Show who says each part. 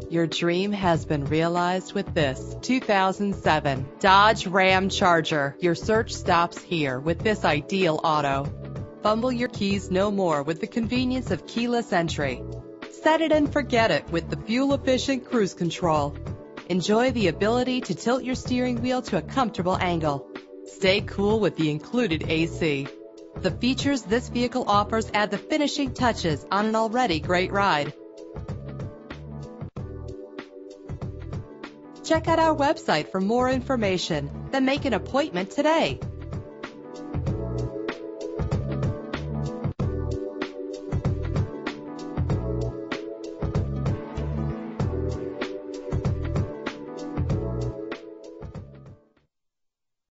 Speaker 1: Your dream has been realized with this 2007 Dodge Ram Charger. Your search stops here with this ideal auto. Fumble your keys no more with the convenience of keyless entry. Set it and forget it with the fuel-efficient cruise control. Enjoy the ability to tilt your steering wheel to a comfortable angle. Stay cool with the included AC. The features this vehicle offers add the finishing touches on an already great ride. Check out our website for more information, then make an appointment today.